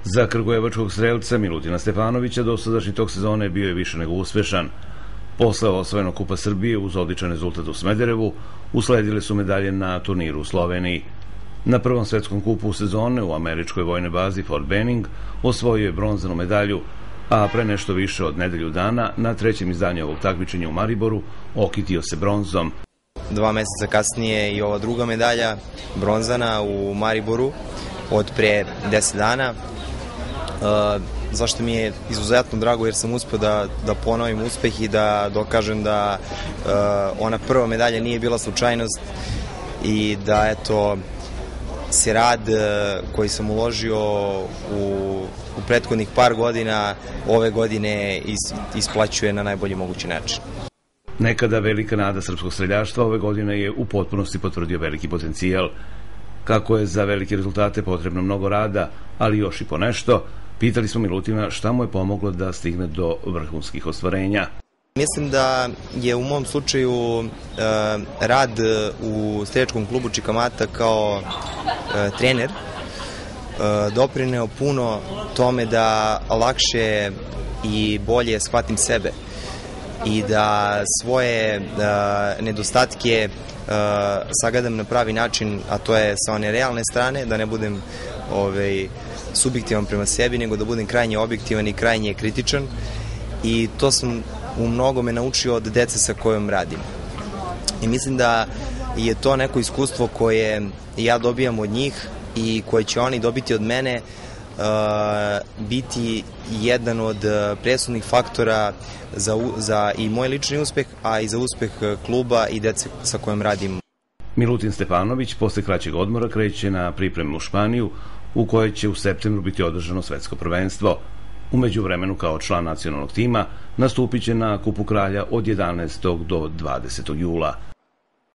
Za kragujevačkog strelca Milutina Stepanovića dosadašnji tok sezone bio je više nego uspešan. Posle osvojenog Kupa Srbije uz odličan rezultat u Smederevu usledile su medalje na turniru u Sloveniji. Na prvom svetskom kupu sezone u američkoj vojnoj bazi Fort Benning osvojio je bronzanu medalju, a pre nešto više od nedelju dana na trećem izdanju ovog takmičenja u Mariboru okitio se bronzom. 2 meseca kasnije i ova druga medalja, bronzana u Mariboru od pre 10 dana. Zašto mi je izuzetno drago, jer sam uspeo da ponovim uspeh i da dokažem da ona prva medalja nije bila slučajnost i da eto se rad koji sam uložio u prethodnih par godina ove godine isplaćuje na najbolji mogući način. Nekada velika nada srpskog streljaštva ove godine je u potpunosti potvrdio veliki potencijal. Kako je za velike rezultate potrebno mnogo rada, ali još i po nešto, pitali smo Milutina šta mu je pomoglo da stigne do vrhunskih ostvarenja. Mislim da je u mom slučaju rad u streljačkom klubu Čikamata kao trener doprineo puno tome da lakše i bolje shvatim sebe i da svoje nedostatke sagledam na pravi način, a to je sa one realne strane, da ne budem subjektivan prema sebi, nego da budem krajnje objektivan i krajnje kritičan, i to sam u mnogome naučio od dece sa kojom radim. I mislim da je to neko iskustvo koje ja dobijam od njih i koje će oni dobiti od mene biti jedan od presudnih faktora za i moj lični uspeh, a i za uspeh kluba i dece sa kojom radim. Milutin Stepanović posle kraćeg odmora kreće na pripremu u Španiju, u kojoj će u septembru biti održano svetsko prvenstvo. U međuvremenu kao član nacionalnog tima nastupit će na Kupu kralja od 11. do 20. jula.